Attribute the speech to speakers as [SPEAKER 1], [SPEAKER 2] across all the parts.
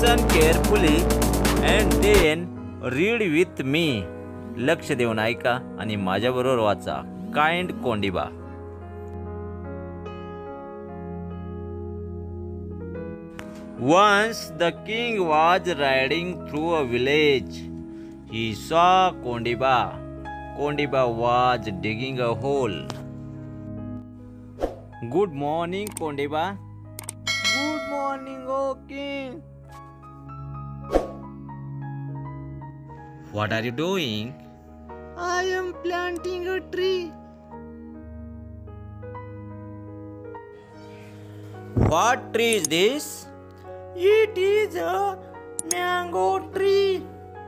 [SPEAKER 1] Listen carefully and then read with me. लक्ष देऊन ऐका आणि माझ्याबरोबर वाचा. Kind Kondiba. Once the king was riding through a village. He saw Kondiba. Kondiba was digging a hole. Good morning, Kondiba. Good morning, O king. What are you doing?
[SPEAKER 2] I am planting a tree.
[SPEAKER 1] What tree is this?
[SPEAKER 2] It is a mango tree.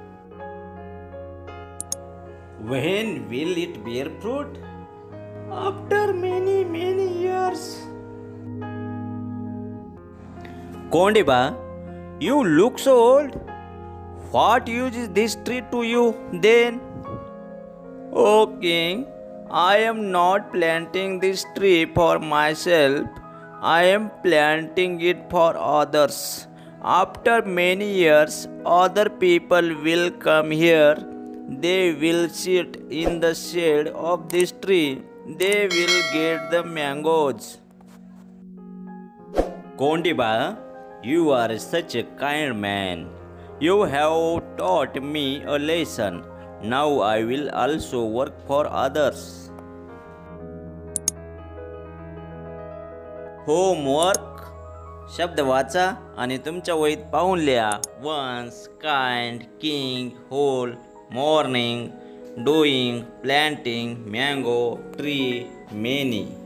[SPEAKER 1] When will it bear fruit?
[SPEAKER 2] After many years.
[SPEAKER 1] Kondiba, you look so old. What use is this tree to you then? O king, I am not planting this tree for myself. I am planting it for others. After many years, other people will come here. They will sit in the shade of this tree. They will get the mangoes. Kondiba, you are such a kind man. You have taught me a lesson. Now I will also work for others. Homework. शब्द वाचा आणि तुमच्या वहीत पाहून लिहा. Once, kind, king, whole, morning, doing, planting, mango, tree, many.